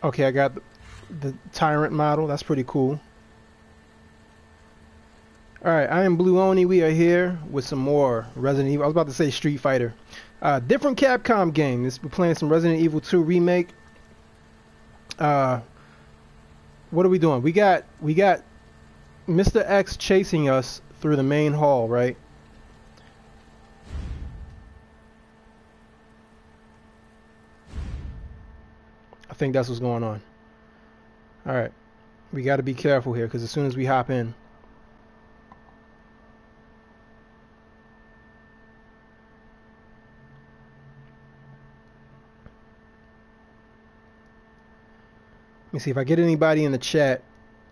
Okay, I got the Tyrant model. That's pretty cool. Alright, I am Blue Oni. We are here with some more Resident Evil. I was about to say Street Fighter. Different Capcom game. We're playing some Resident Evil 2 Remake. What are we doing? We got Mr. X chasing us through the main hall, right? I think that's what's going on. Alright. We got to be careful here, because as soon as we hop in... Let me see if I get anybody in the chat.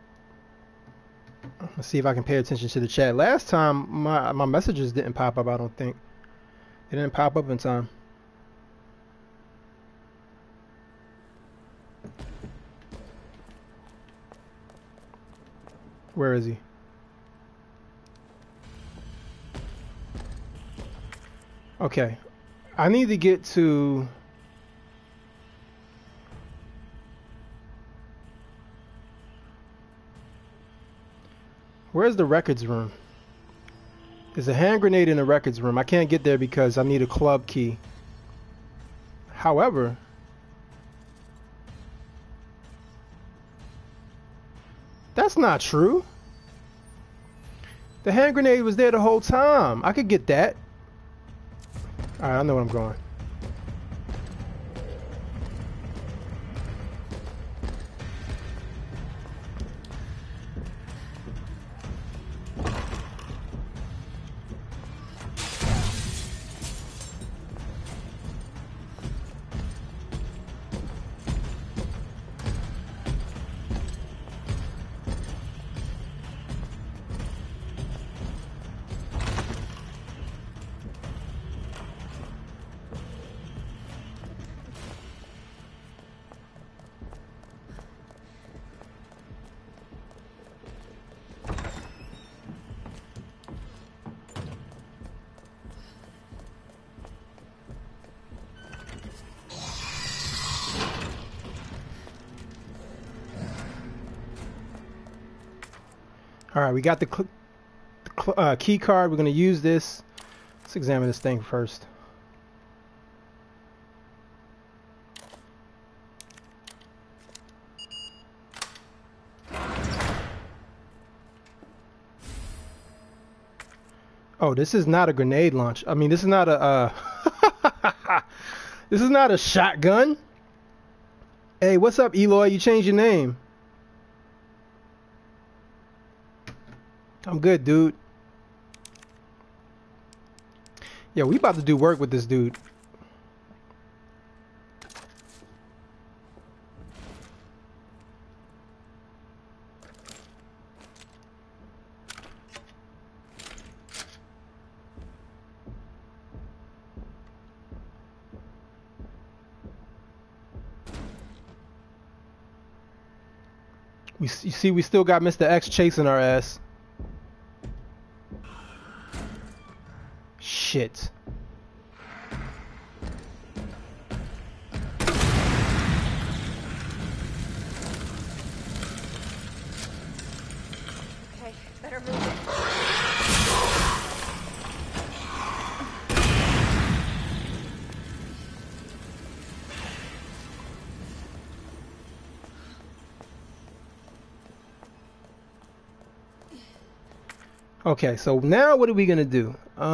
Let's see if I can pay attention to the chat. Last time, my messages didn't pop up, I don't think. They didn't pop up in time. Where is he? Okay. I need to get to... Where's the records room? There's a hand grenade in the records room. I can't get there because I need a club key. However... That's not true. The hand grenade was there the whole time. I could get that. Alright, I know where I'm going. Alright, we got the key card. We're going to use this. Let's examine this thing first. Oh, this is not a grenade launch. I mean, this is not a... this is not a shotgun. Hey, what's up, Eloy? You changed your name. I'm good, dude. Yo, we about to do work with this dude. You see, we still got Mr. X chasing our ass. Shit. Okay, better move it. Okay, so now what are we gonna do?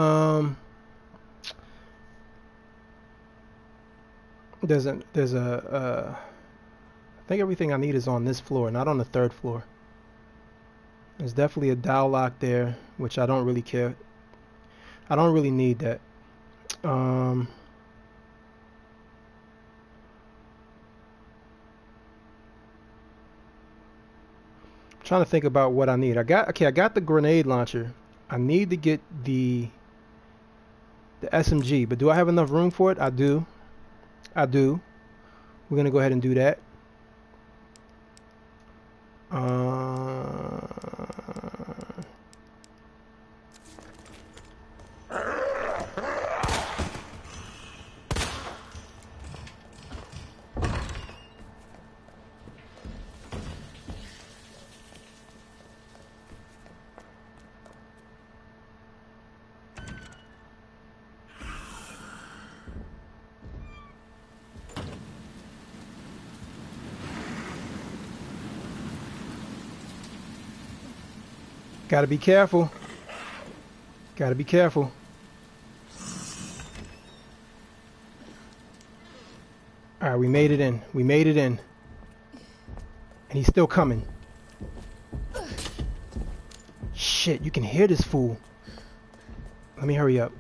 There's a I think everything I need is on this floor, not on the third floor. There's definitely a dial lock there, which I don't really care. I don't really need that. Trying to think about what I need. I got the grenade launcher. I need to get the SMG, but do I have enough room for it? I do. We're gonna go ahead and do that. Gotta be careful. Gotta be careful. Alright, we made it in. We made it in. And he's still coming. Shit, you can hear this fool. Let me hurry up.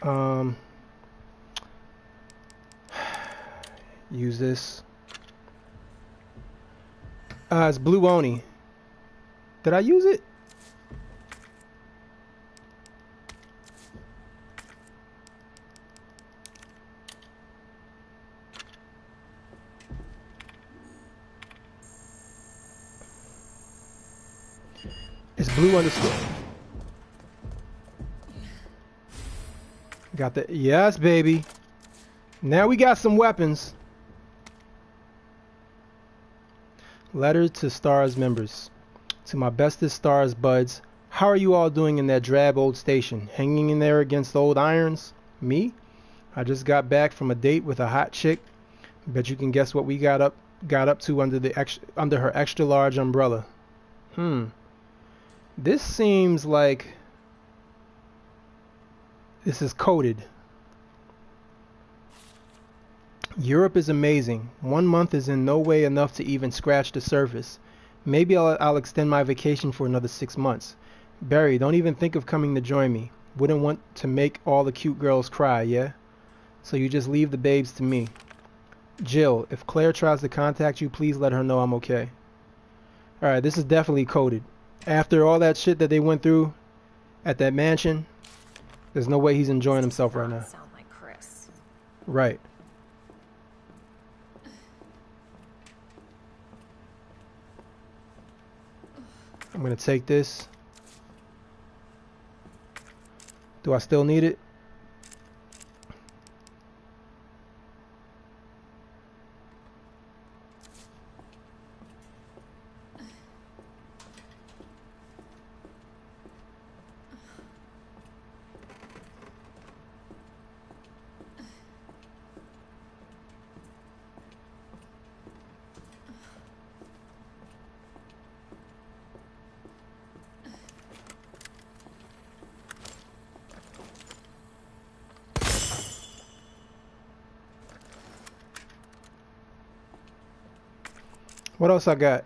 Use this. It's Blue Oni. Did I use it? It's blue underscore. Got the yes, baby. Now we got some weapons. Letter to STARS members. To my bestest STARS buds, how are you all doing in that drab old station? Hanging in there against old irons? Me? I just got back from a date with a hot chick. Bet you can guess what we got up to under her extra large umbrella. This seems like this is coded. Europe is amazing. 1 month is in no way enough to even scratch the surface. Maybe I'll extend my vacation for another 6 months. Barry, don't even think of coming to join me. Wouldn't want to make all the cute girls cry, yeah? So you just leave the babes to me. Jill, if Claire tries to contact you, please let her know I'm okay. Alright, this is definitely coded. After all that shit that they went through at that mansion, there's no way he's enjoying himself right now. Sound like Chris. Right. I'm gonna take this. Do I still need it? What else I got?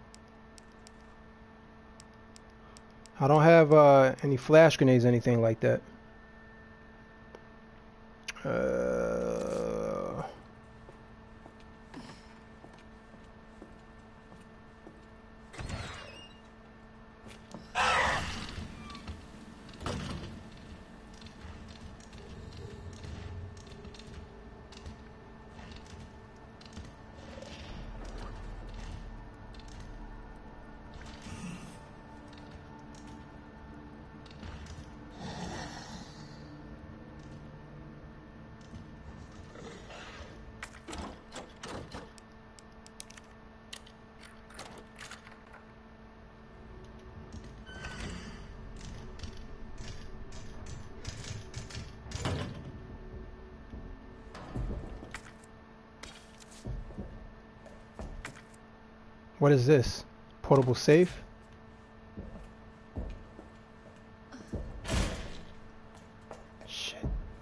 I don't have any flash grenades, anything like that. What is this? Portable safe? Shit.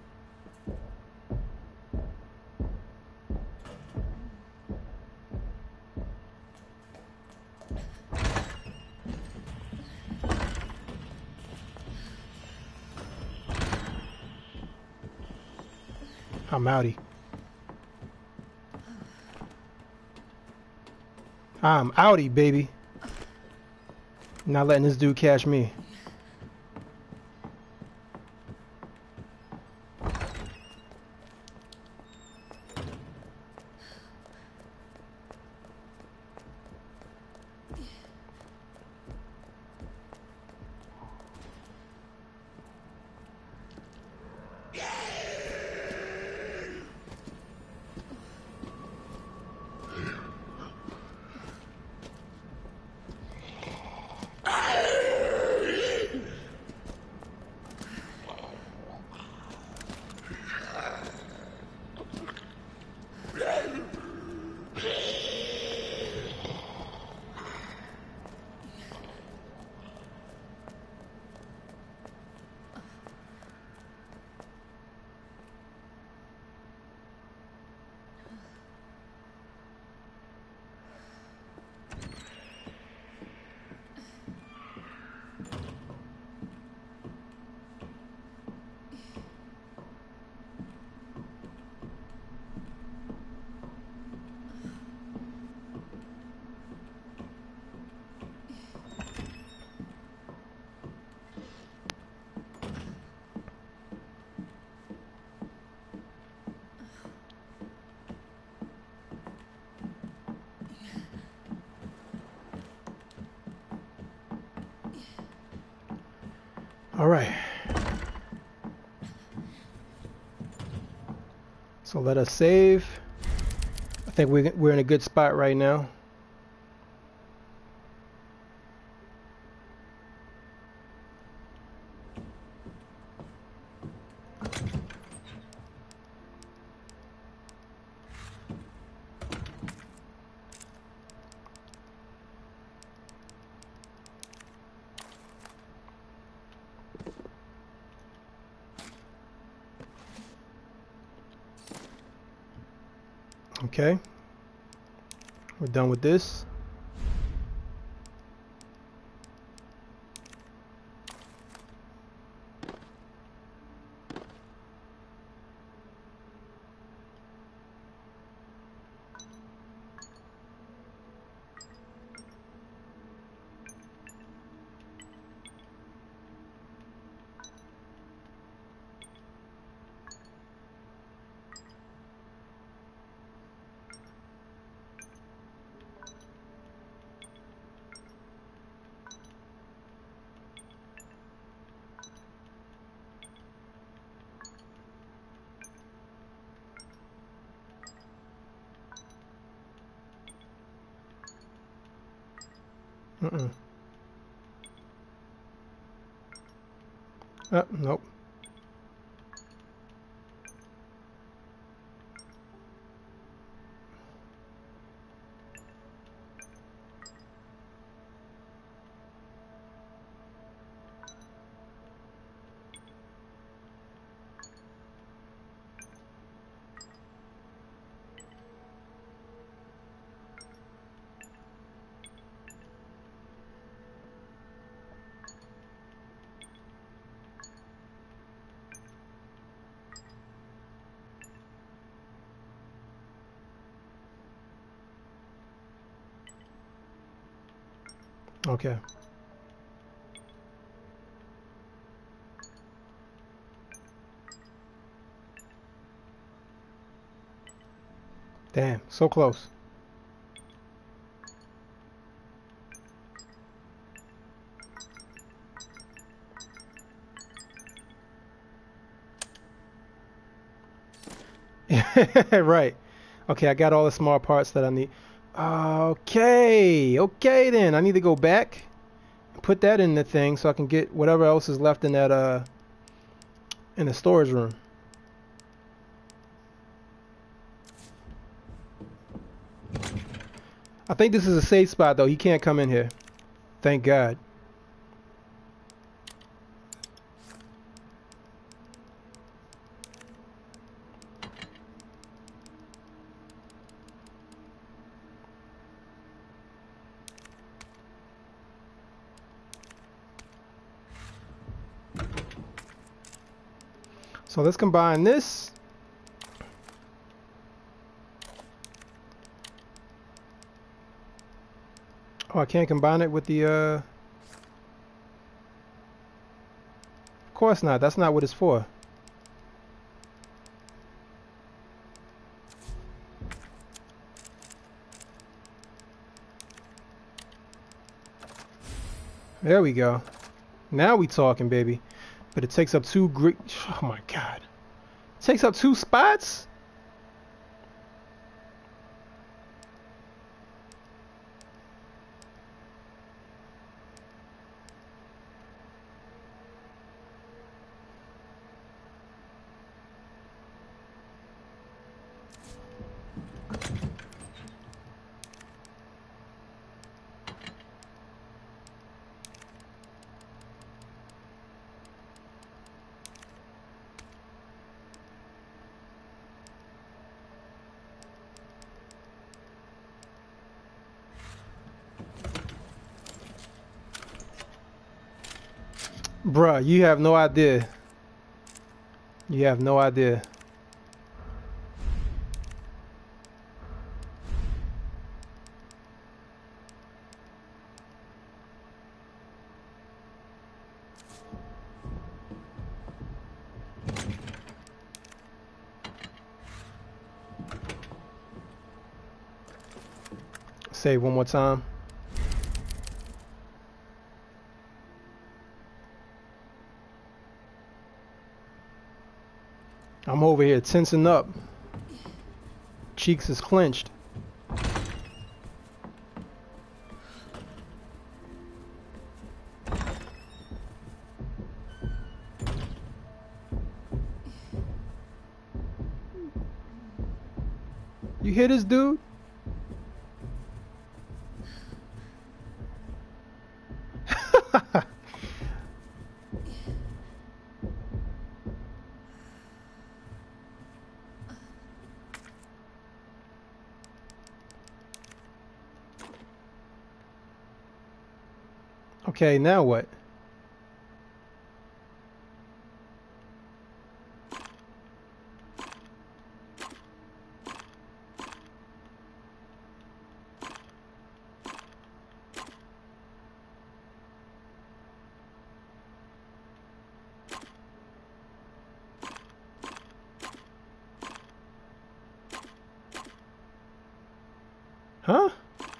I'm outie. I'm outie, baby. Not letting this dude catch me. So let us save. I think we're in a good spot right now. Okay, we're done with this. Nope. Okay. Damn, so close. Right. Okay, I got all the small parts that I need. Okay then. I need to go back, put that in the thing so I can get whatever else is left in that in the storage room. I think this is a safe spot though. He can't come in here. Thank God. So let's combine this. Oh, I can't combine it with the Of course not. That's not what it's for. There we go. Now we talking, baby. But it takes up two great. Oh my God. It takes up 2 spots? Bruh, you have no idea. You have no idea. Say it one more time. I'm over here tensing up. cheeks is clenched. You hear this dude? Okay, now what? Huh?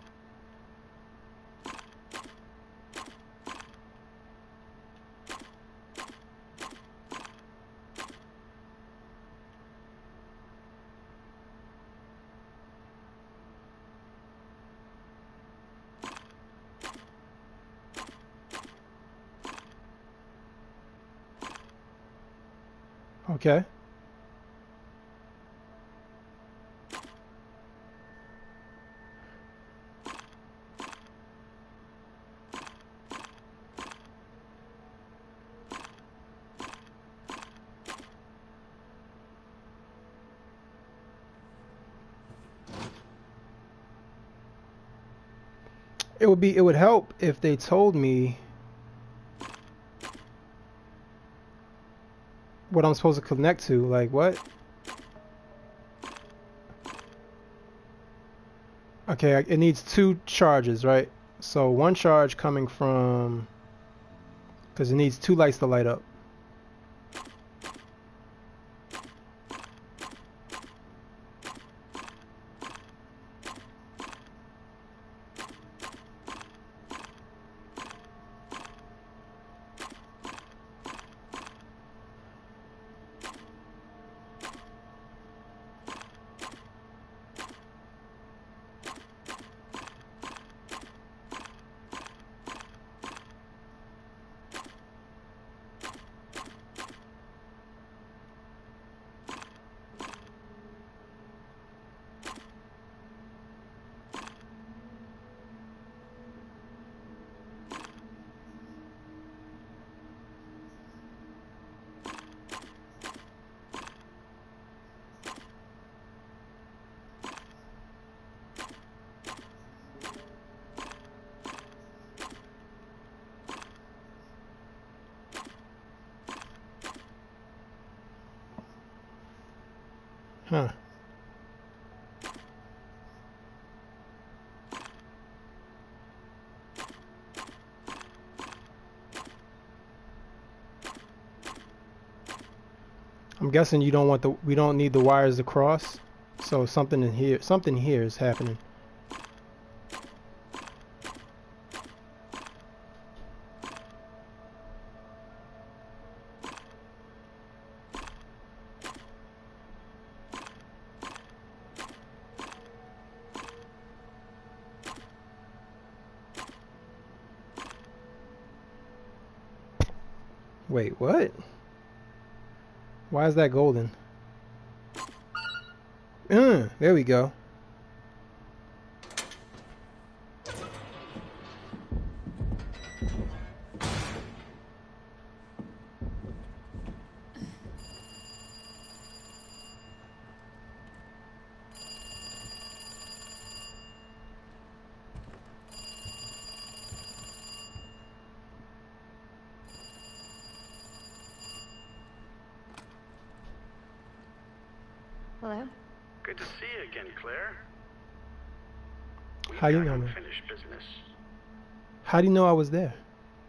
Okay. It would help if they told me what I'm supposed to connect to. Like what? Okay, it needs 2 charges, right? So 1 charge coming from, because it needs 2 lights to light up. Huh. I'm guessing you don't want we don't need the wires to cross. So something here is happening. Wait, what? Why is that golden? There we go. Hello? Good to see you again, Claire. How do you know me? Unfinished business. How do you know I was there?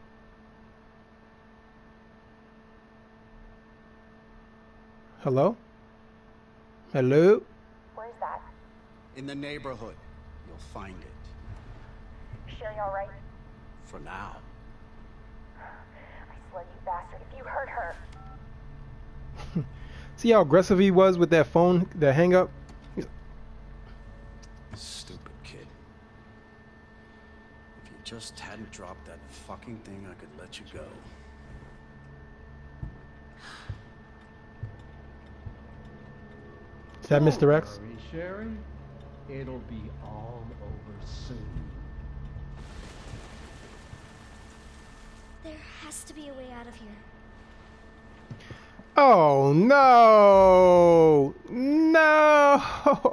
Hello? Hello? Where's that? In the neighborhood. You'll find it. Sherry all right? For now. I swear, you bastard, if you hurt her. See how aggressive he was with that phone, the hang up? Stupid kid. If you just hadn't dropped that fucking thing, I could let you go. Is that Mr. X? Don't worry, Sherry. It'll be all over soon. There has to be a way out of here. Oh no! No!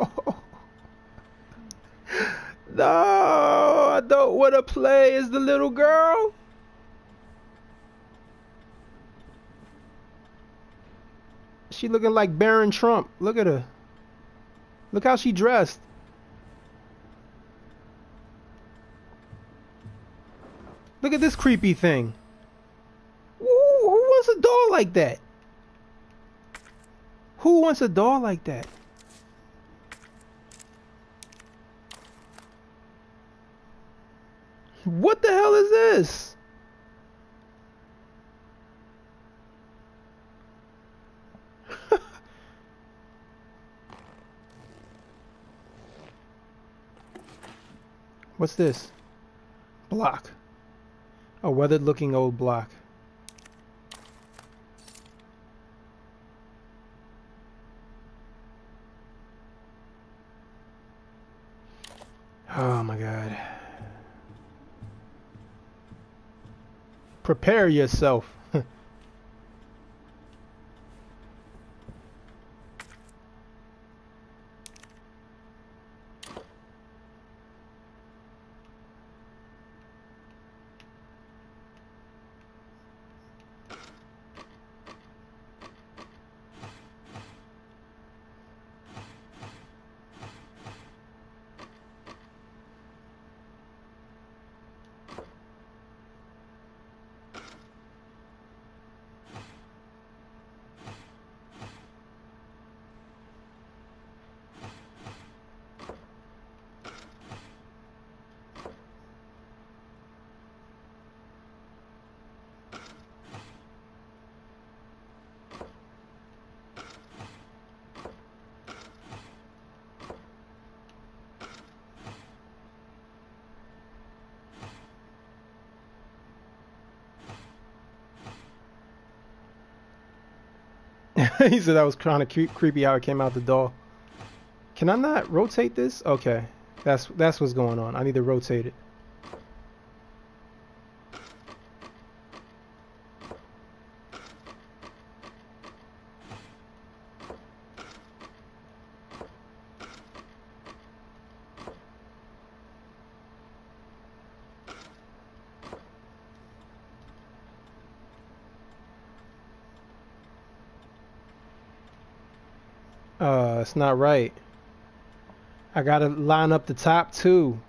No! I don't want to play as the little girl. She looking like Barron Trump. Look at her. Look how she dressed. Look at this creepy thing. Who wants a doll like that? Who wants a doll like that? What the hell is this? What's this? Block. A weathered looking old block. Oh my God. Prepare yourself. He said that was kind of creepy how it came out the door. Can I not rotate this? Okay, that's what's going on. I need to rotate it. It's not right. I gotta line up the top too.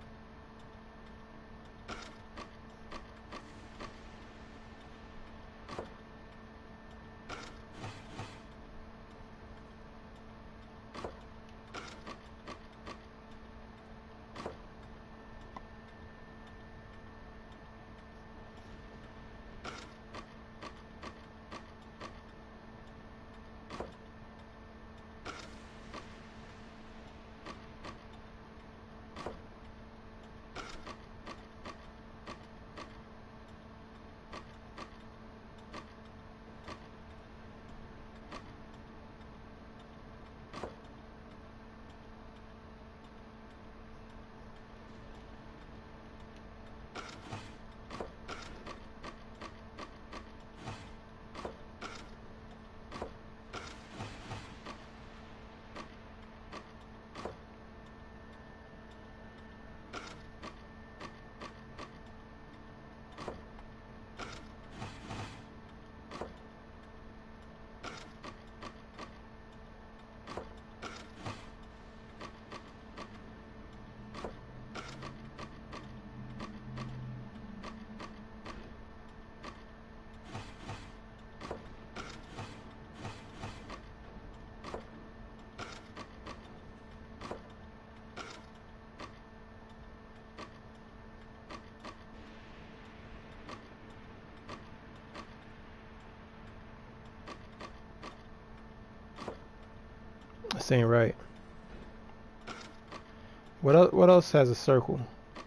This ain't right. What else has a circle?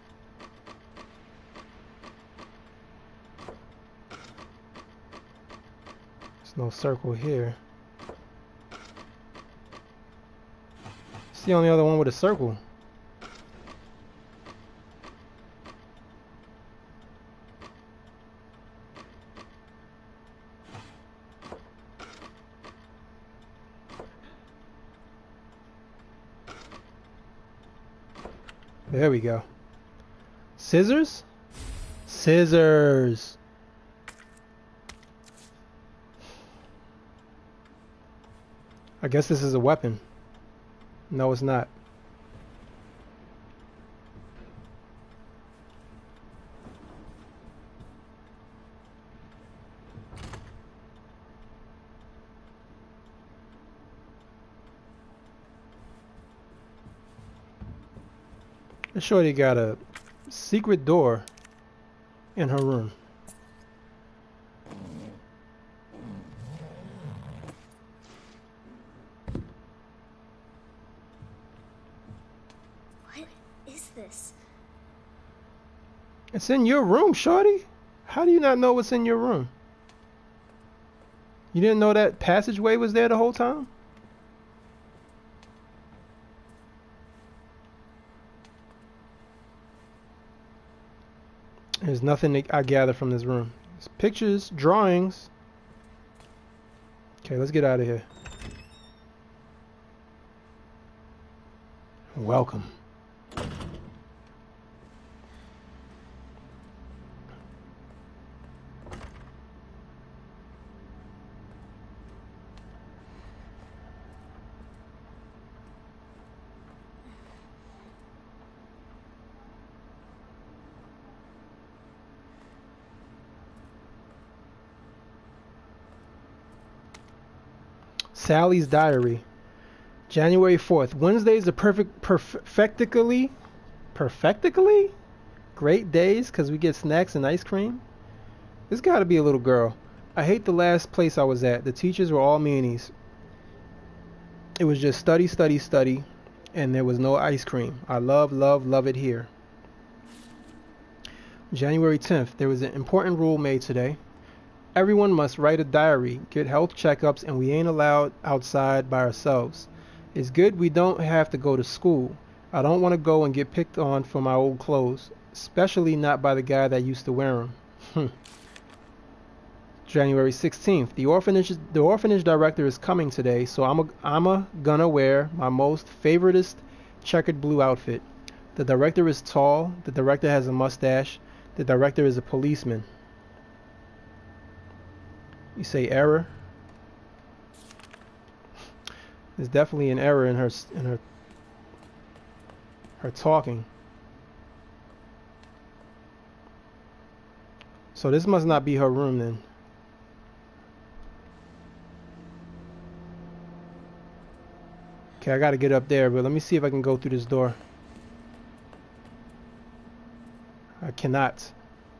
There's no circle here. It's the only other one with a circle. There we go. Scissors? Scissors. I guess this is a weapon. No, it's not. This shorty got a secret door in her room. What is this? It's in your room, shorty. How do you not know what's in your room? You didn't know that passageway was there the whole time? There's nothing that I gather from this room. It's pictures, drawings. Okay, let's get out of here. Welcome. Sally's diary. January 4th. Wednesdays are perfectly great days because we get snacks and ice cream. This got to be a little girl. I hate the last place I was at. The teachers were all meanies. It was just study, study, study, and there was no ice cream. I love, love, love it here. January 10th. There was an important rule made today. Everyone must write a diary, get health checkups, and we ain't allowed outside by ourselves. It's good we don't have to go to school. I don't want to go and get picked on for my old clothes, especially not by the guy that used to wear them. January 16th. The orphanage director is coming today, so I'm gonna wear my most favoritist checkered blue outfit. The director is tall. The director has a mustache. The director is a policeman. You say error? There's definitely an error in her talking. So this must not be her room then. Okay, I gotta get up there, but let me see if I can go through this door. I cannot.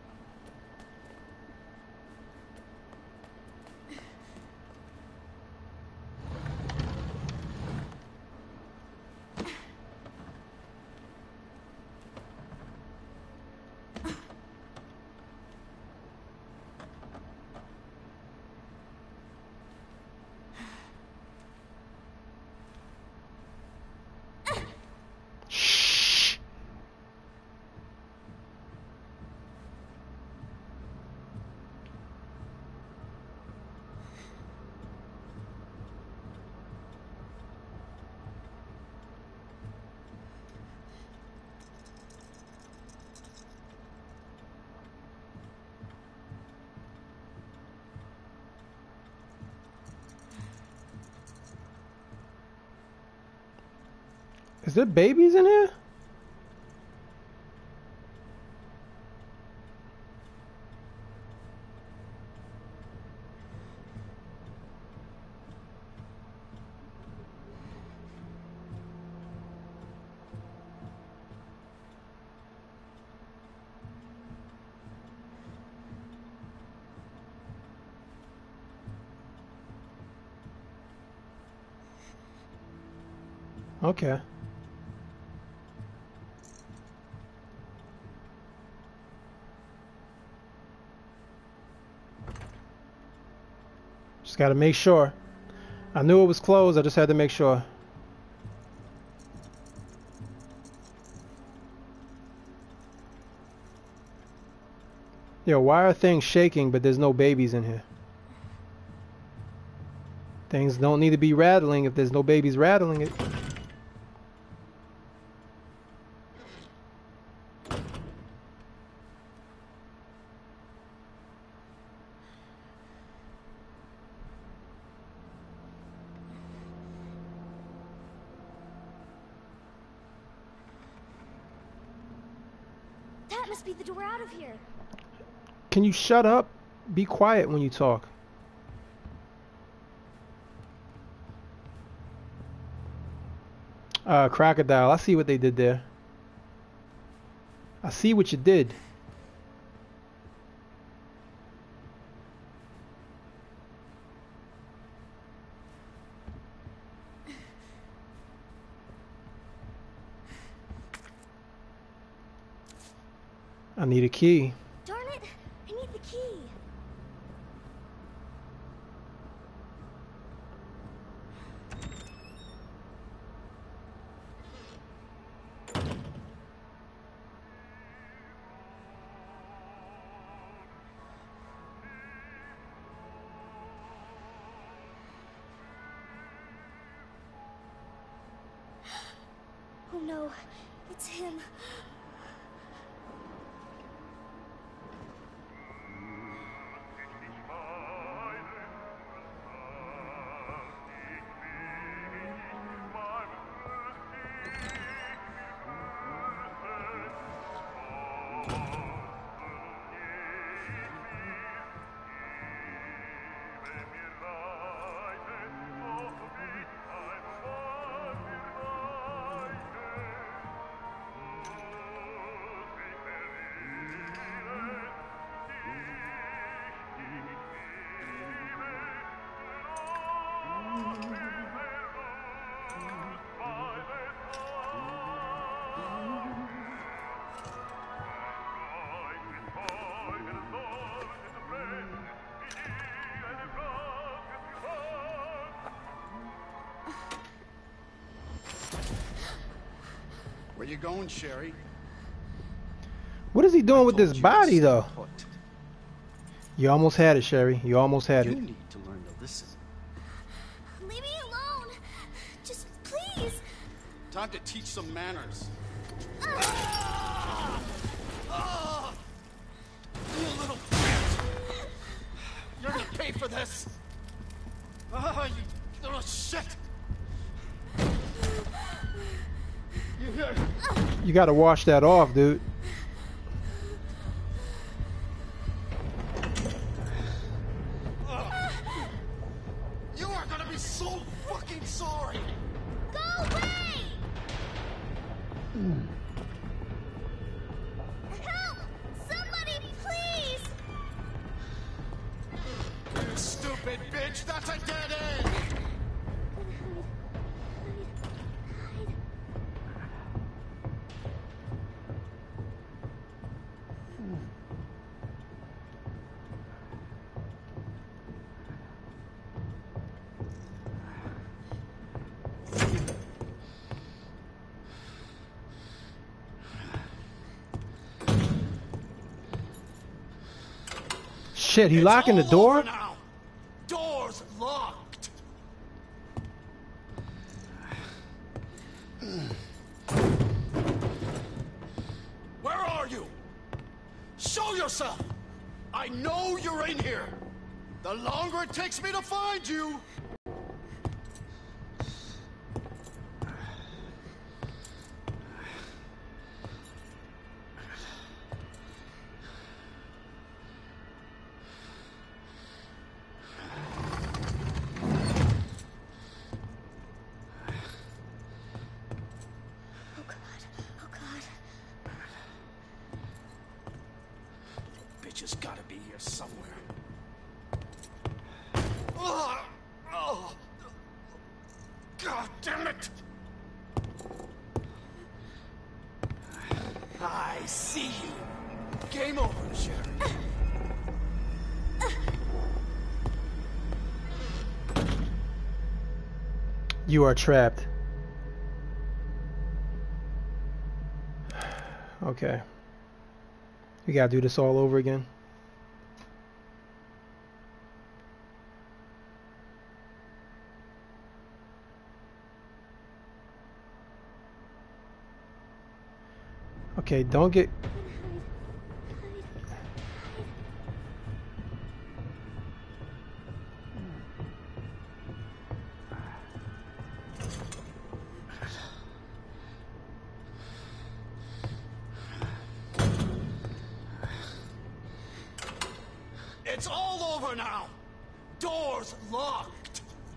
Is there babies in here? Okay. Just gotta make sure. I knew it was closed, I just had to make sure. Yo, why are things shaking but there's no babies in here? Things don't need to be rattling if there's no babies rattling it. That must be the door out of here. Can you shut up? Be quiet when you talk. Crocodile, I see what they did there. I see what you did. I need a key. Darn it! I need the key. Oh no, it's him. Where you going, Sherry? What is he doing with this body, though? Put. You almost had it, Sherry. You almost had You it. need to learn to listen. Leave me alone. Just please. Time to teach some manners. You little bitch! You're gonna pay for this! You little shit! You gotta wash that off, dude. You are gonna be so fucking sorry! Go away! Help! Somebody, please! You stupid bitch! That's a dead end! Shit, he locking the It's all door? over now. Door's locked. Where are you? Show yourself. I know you're in here. The longer it takes me to find you, Oh God. Oh God. bitch has got to be here somewhere. Oh, God damn it! I see you. Game over, Sherry. You are trapped. Okay. We gotta do this all over again. Okay, don't get... It's all over now. Doors locked.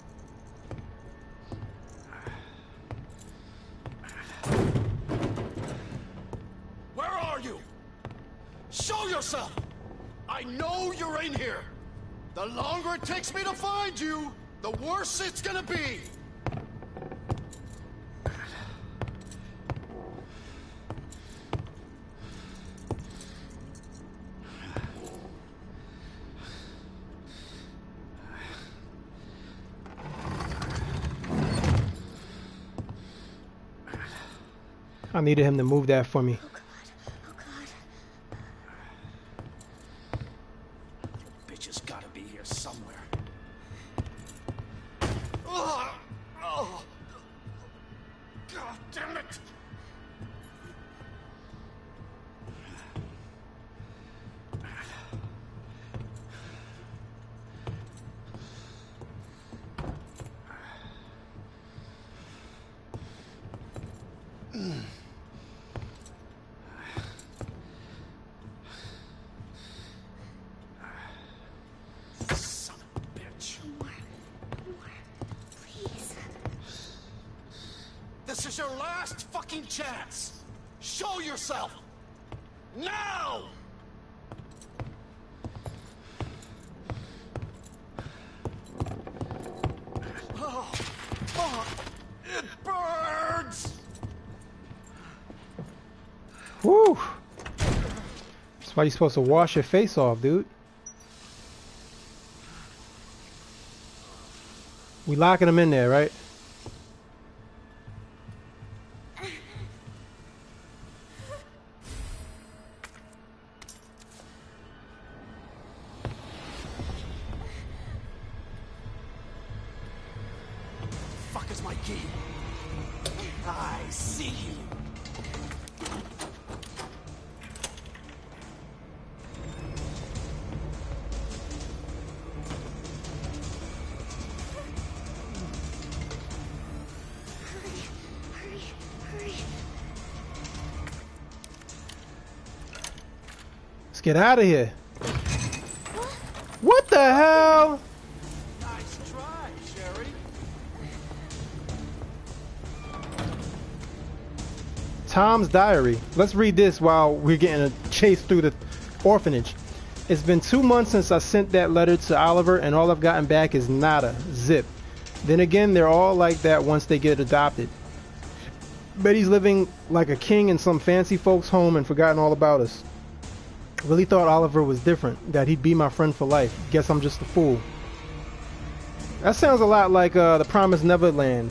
Where are you? Show yourself. I know you're in here. The longer it takes me to find you, the worse it's gonna be. I needed him to move that for me. Bitch has gotta be here somewhere. Oh, God damn it! Son of a bitch. More, please. This is your last fucking chance. Show yourself. Now! Oh, it burns! Woo! That's why you're supposed to wash your face off, dude. We locking him in there, right? Fuck is my key? I see you. Hurry. Let's get out of here. What the hell? Nice try, Sherry. Tom's diary. Let's read this while we're getting a chase through the orphanage. It's been 2 months since I sent that letter to Oliver, and all I've gotten back is nada, zip. Then again, they're all like that once they get adopted. Bet he's living like a king in some fancy folks' home and forgotten all about us. Really thought Oliver was different, that he'd be my friend for life. Guess I'm just a fool. That sounds a lot like The Promised Neverland.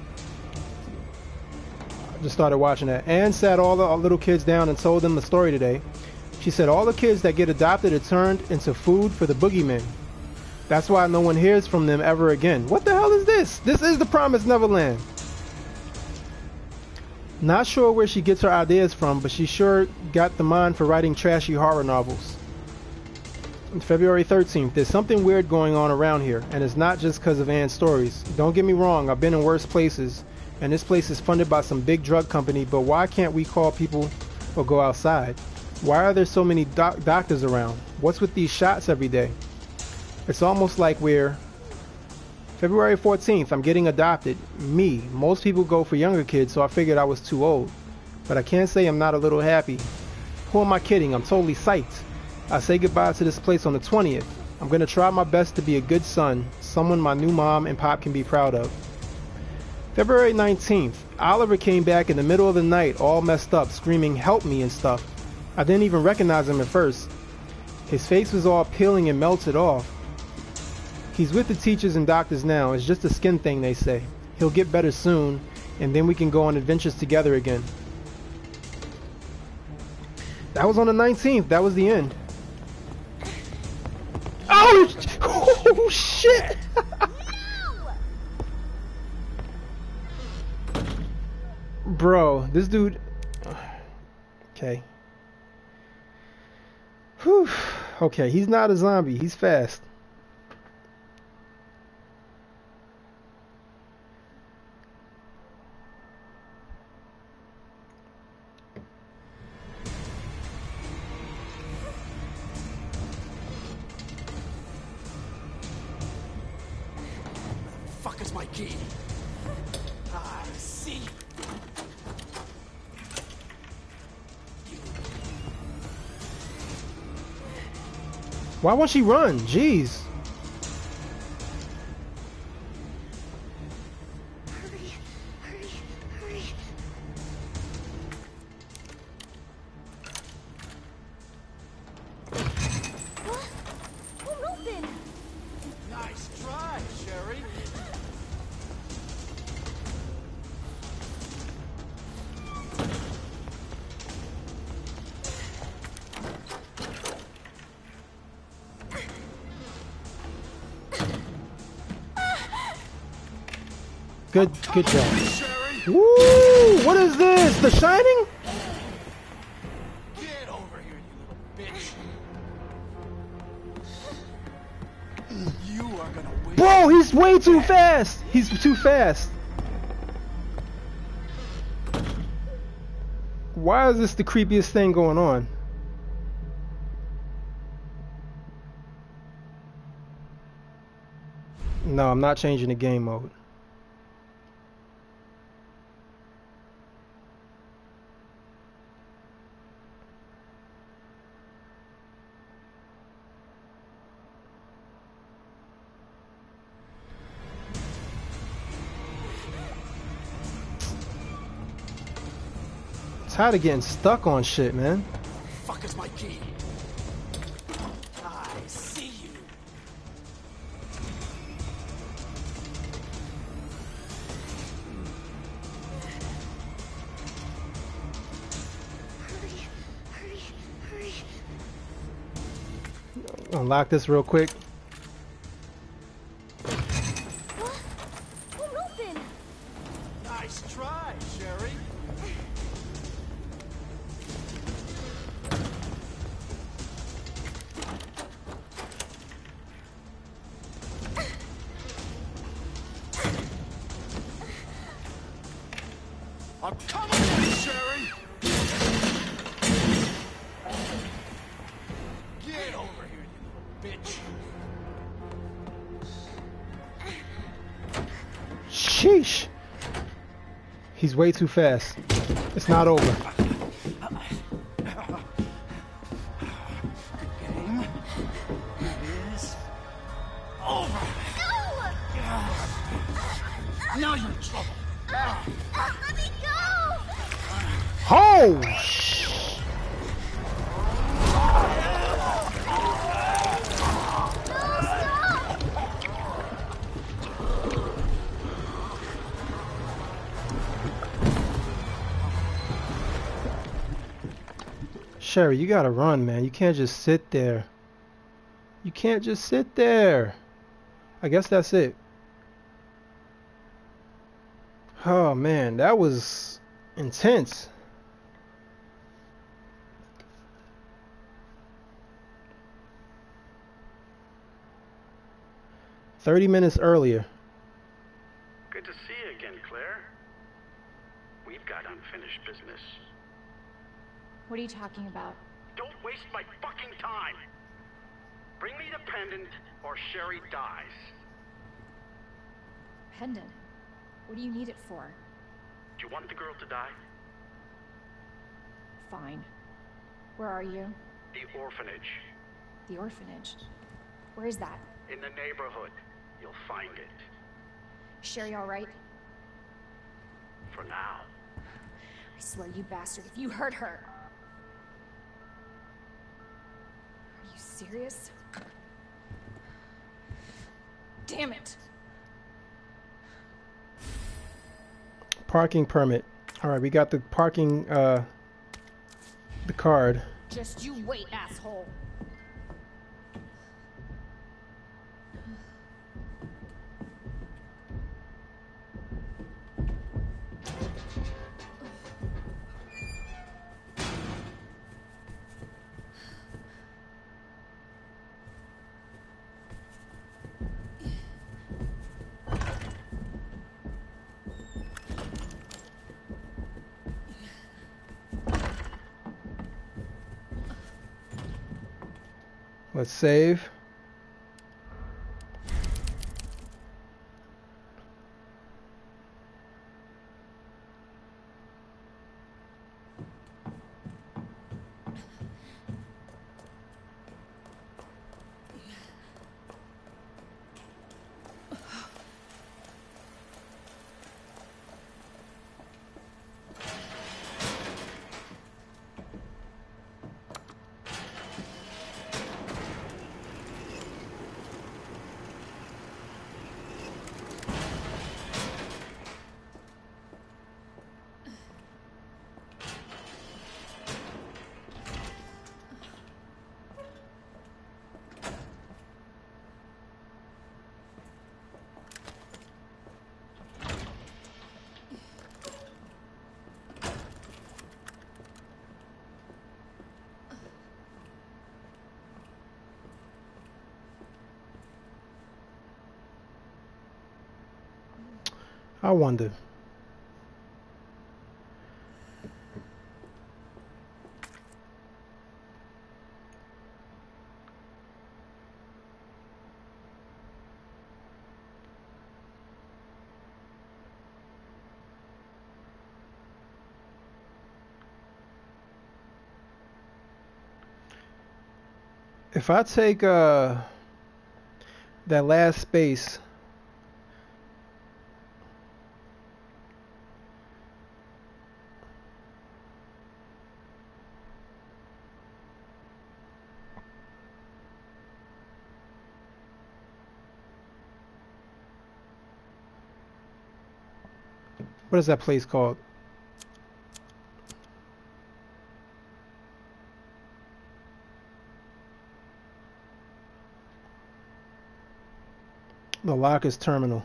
I just started watching that. Anne sat all the little kids down and told them the story today. She said all the kids that get adopted are turned into food for the boogeymen. That's why no one hears from them ever again. What the hell is this? This is The Promised Neverland. Not sure where she gets her ideas from, but she sure got the mind for writing trashy horror novels. February 13th. There's something weird going on around here, and it's not just because of Anne's stories. Don't get me wrong, I've been in worse places, and this place is funded by some big drug company, but why can't we call people or go outside? Why are there so many doctors around? What's with these shots every day? It's almost like we're... February 14th, I'm getting adopted. Me. Most people go for younger kids, so I figured I was too old. But I can't say I'm not a little happy. Who am I kidding? I'm totally psyched. I say goodbye to this place on the 20th. I'm going to try my best to be a good son, someone my new mom and pop can be proud of. February 19th, Oliver came back in the middle of the night, all messed up, screaming, "Help me," and stuff. I didn't even recognize him at first. His face was all peeling and melted off. He's with the teachers and doctors now. It's just a skin thing, they say. He'll get better soon, and then we can go on adventures together again. That was on the 19th. That was the end. Oh, oh shit! Bro, this dude... Okay. Whew. Okay, he's not a zombie. He's fast. Fuck is my key? I see. Why won't she run? Jeez. Hurry, hurry, hurry. What? Won't open. Nice try, Sherry. Good job. Sherry, Woo! What is this? The Shining? get over here, you little bitch. You are gonna win. Bro, he's way too fast. He's too fast. Why is this the creepiest thing going on? No, I'm not changing the game mode. Tired of getting stuck on shit, man. Fuck is my key? I see you. Hurry, hurry, hurry. Unlock this real quick. What? Won't open. Nice try, Sherry. I'm coming, Sherry. Get over here, you little bitch. Sheesh. He's way too fast. It's not over. Game is over. Now you're in trouble. Let me go! Oh! Sherry, you gotta run, man. You can't just sit there. You can't just sit there. I guess that's it. Oh man, that was intense. "30 minutes earlier." Good to see you again, Claire. We've got unfinished business. What are you talking about? Don't waste my fucking time! Bring me the pendant, or Sherry dies. Pendant? What do you need it for? Do you want the girl to die? Fine. Where are you? The orphanage. The orphanage. Where is that? In the neighborhood. You'll find it. Sherry all right? For now. I swear, you bastard, if you hurt her... Are you serious? Damn it! Parking permit. All right, we got the parking, the card. Just you wait, asshole. Let's save. I wonder. If I take that last space, what is that place called? The Locust Terminal.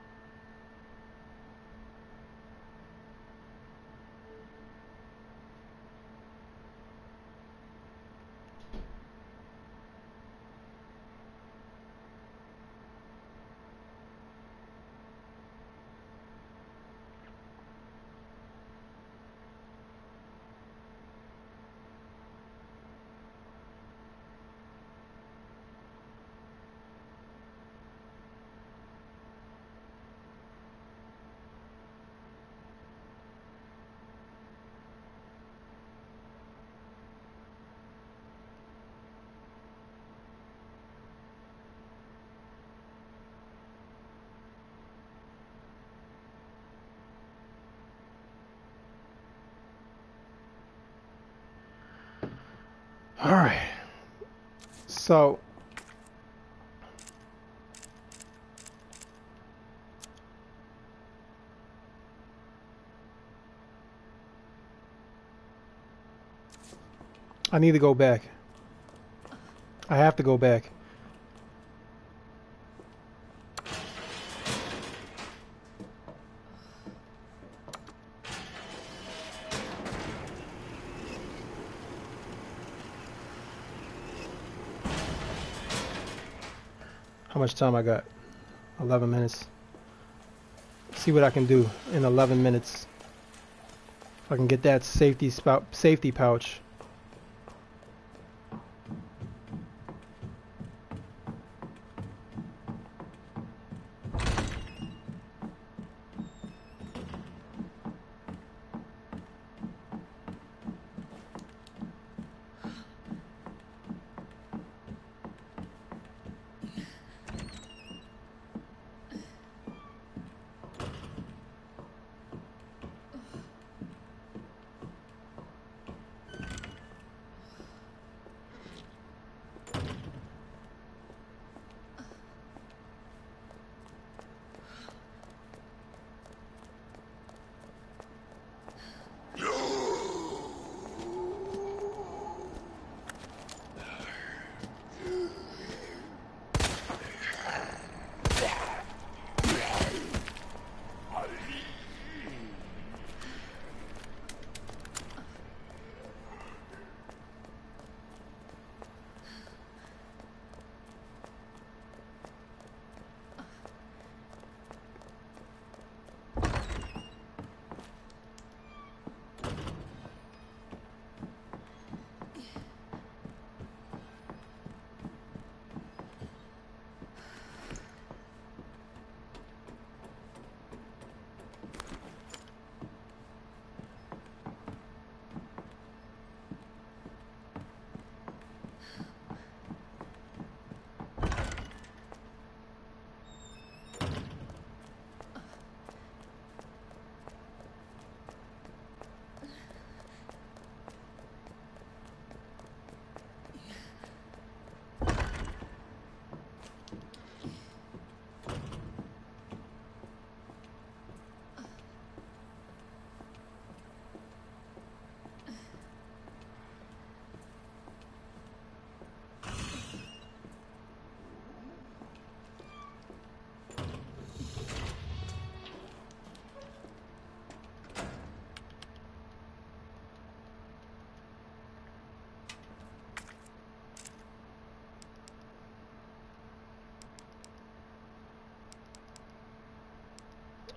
All right. So I need to go back. I have to go back. How much time I got? 11 minutes. See what I can do in 11 minutes. If I can get that safety pouch.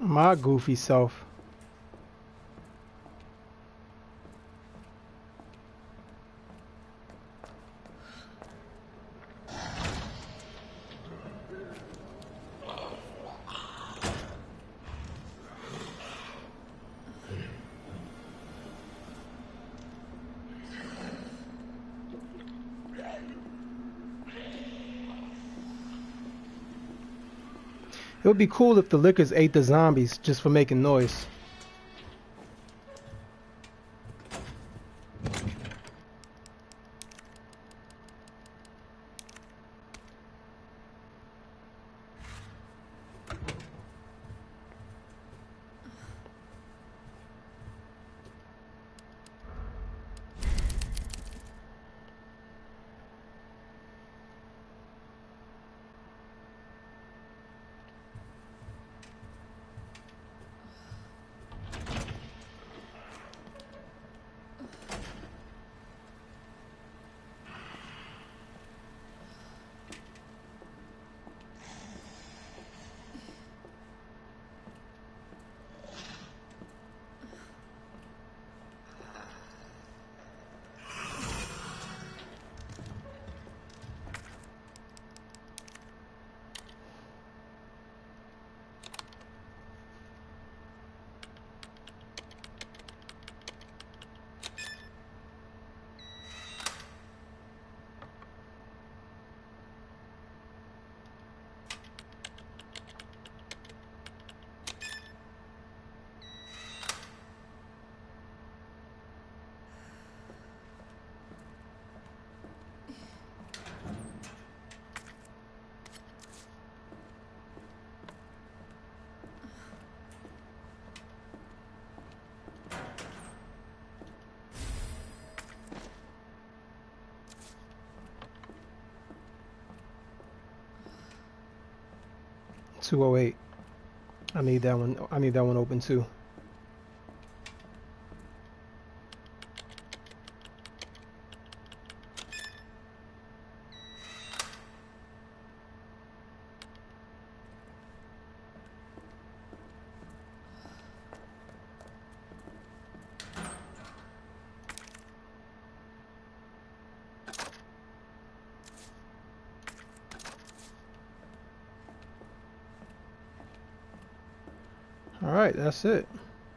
My goofy self. It would be cool if the lickers ate the zombies just for making noise. .208. I need that one. I need that one open too. All right, that's it.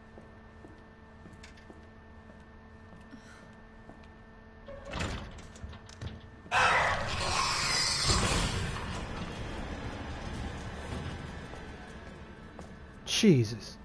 Jesus.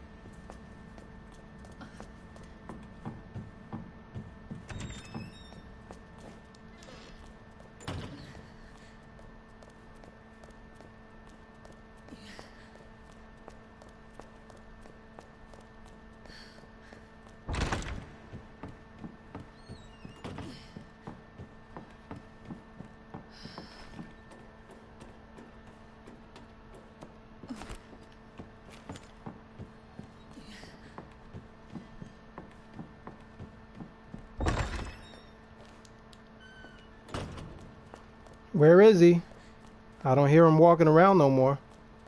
Where is he? I don't hear him walking around no more.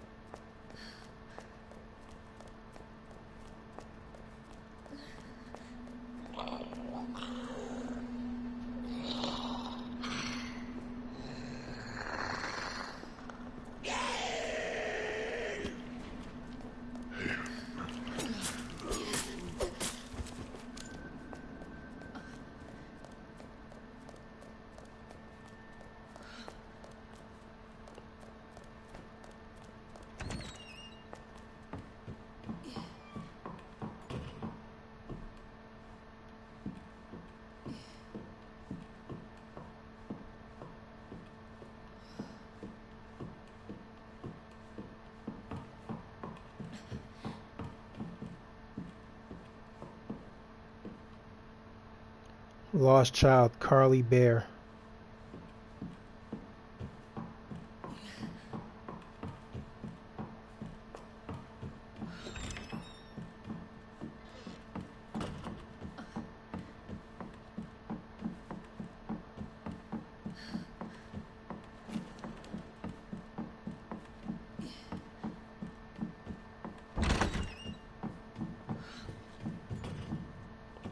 Lost child, Carly Bear.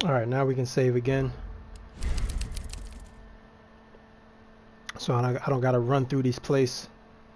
Alright, now we can save again. So I don't gotta run through these places.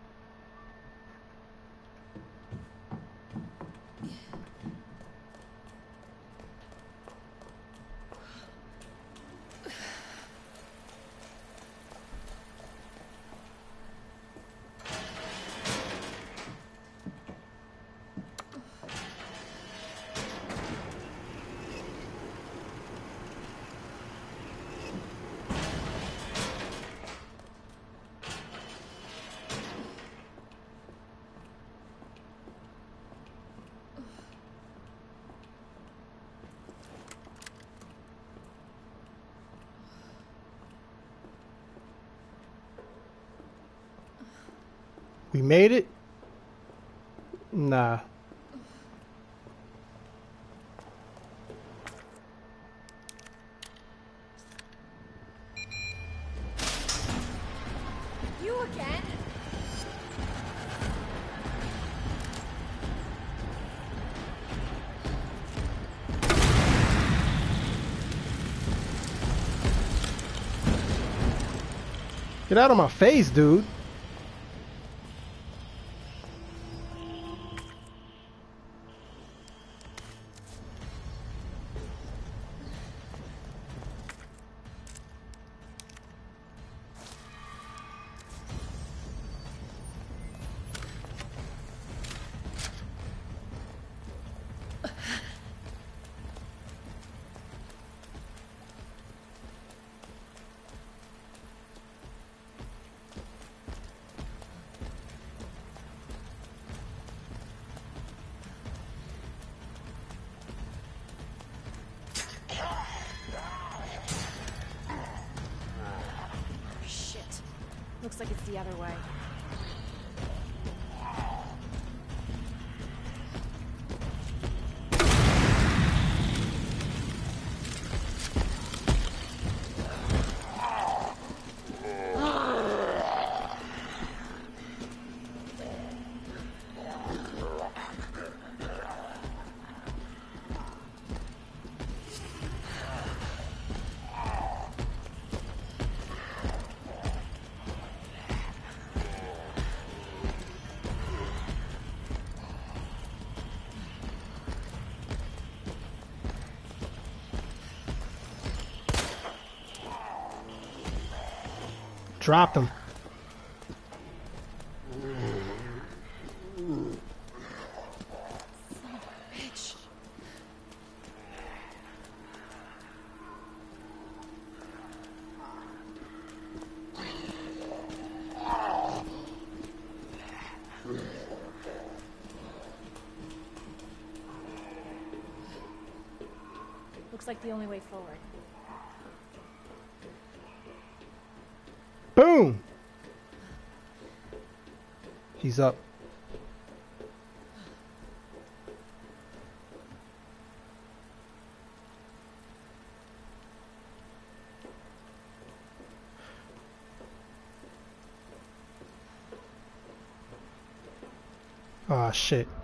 We made it? Nah. You again? Get out of my face, dude. Shit. Looks like it's the other way. Dropped him. Bitch. Looks like the only way forward. Boom! He's up. Ah, shit.